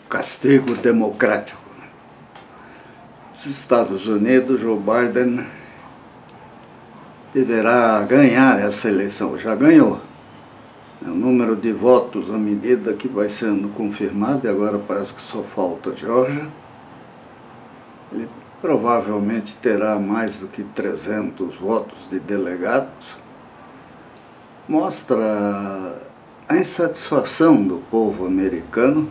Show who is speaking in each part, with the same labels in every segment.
Speaker 1: castigo democrático. Os Estados Unidos, Joe Biden deverá ganhar essa eleição, já ganhou. O número de votos à medida que vai sendo confirmado, e agora parece que só falta Geórgia, ele provavelmente terá mais do que 300 votos de delegados. Mostra a insatisfação do povo americano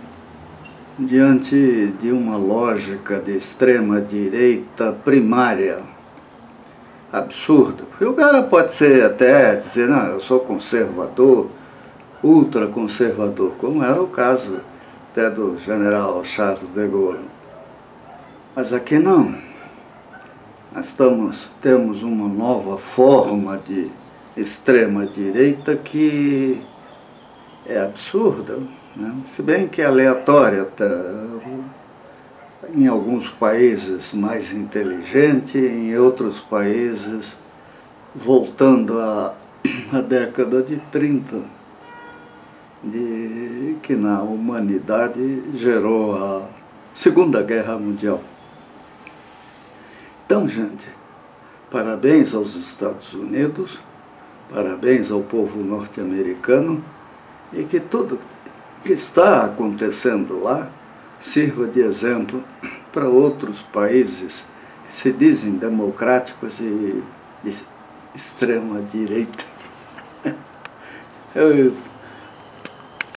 Speaker 1: diante de uma lógica de extrema-direita primária, absurda. Porque o cara pode ser até dizer, não, eu sou conservador, ultraconservador, como era o caso até do general Charles de Gaulle. Mas aqui não. Nós temos uma nova forma de extrema-direita que é absurda, né? Se bem que é aleatória, em alguns países mais inteligente, em outros países voltando à década de 30, que na humanidade gerou a Segunda Guerra Mundial. Então, gente, parabéns aos Estados Unidos, parabéns ao povo norte-americano, e que tudo que está acontecendo lá sirva de exemplo para outros países que se dizem democráticos e de extrema direita.